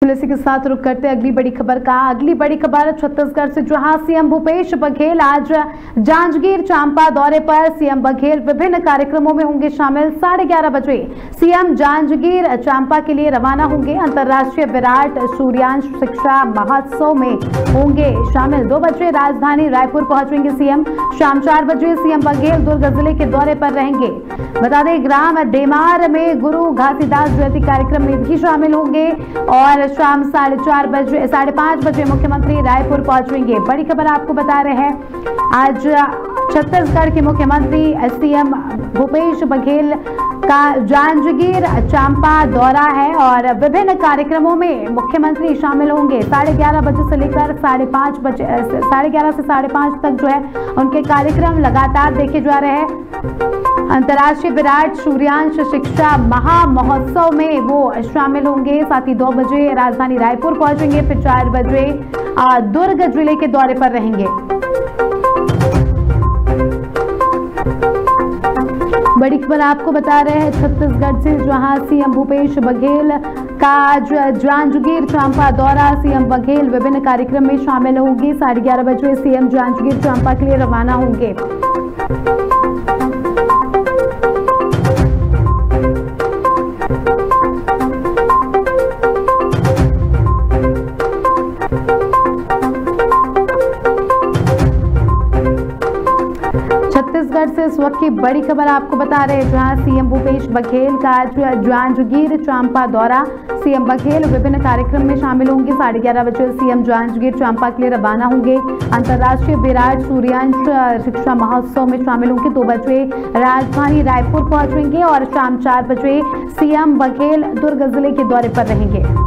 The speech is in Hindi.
इसी के साथ रुक करते अगली बड़ी खबर का। अगली बड़ी खबर छत्तीसगढ़ से, जहां सीएम भूपेश बघेल आज जांजगीर चांपा दौरे पर। सीएम बघेल विभिन्न कार्यक्रमों में होंगे शामिल। 11:30 बजे सीएम जांजगीर चांपा के लिए रवाना होंगे। अंतर्राष्ट्रीय विराट सूर्यांश शिक्षा महोत्सव में होंगे शामिल। 2 बजे राजधानी रायपुर पहुंचेंगे सीएम। शाम 4 बजे सीएम बघेल दुर्ग जिले के दौरे पर रहेंगे। बता दें, ग्राम डेमार में गुरु घासीदास जयंती कार्यक्रम में भी शामिल होंगे और शाम 5:30 बजे मुख्यमंत्री रायपुर पहुंचेंगे। बड़ी खबर आपको बता रहे हैं, आज छत्तीसगढ़ के मुख्यमंत्री सीएम भूपेश बघेल का जांजगीर चांपा दौरा है और विभिन्न कार्यक्रमों में मुख्यमंत्री शामिल होंगे। 11:30 बजे से लेकर 11:30 से 5:30 तक जो है उनके कार्यक्रम लगातार देखे जा रहे हैं। अंतर्राष्ट्रीय विराट सूर्यांश शिक्षा महामहोत्सव में वो शामिल होंगे। साथ ही 2 बजे राजधानी रायपुर पहुंचेंगे, फिर 4 बजे दुर्ग जिले के दौरे पर रहेंगे। बड़ी खबर आपको बता रहे हैं छत्तीसगढ़ से, जहां सीएम भूपेश बघेल का आज जांजगीर चांपा दौरा। सीएम बघेल विभिन्न कार्यक्रम में शामिल होंगे। 11:30 बजे सीएम जांजगीर चांपा के लिए रवाना होंगे। छत्तीसगढ़ से इस वक्त की बड़ी खबर आपको बता रहे हैं, जहां सीएम भूपेश बघेल का आज जांजगीर चांपा दौरा। सीएम बघेल विभिन्न कार्यक्रम में शामिल होंगे। 11:30 बजे सीएम जांजगीर चांपा के लिए रवाना होंगे। अंतर्राष्ट्रीय विराट सूर्यांश शिक्षा महोत्सव में शामिल होंगे। 2 बजे राजधानी रायपुर पहुंचेंगे और शाम 4 बजे सीएम बघेल दुर्ग जिले के दौरे पर रहेंगे।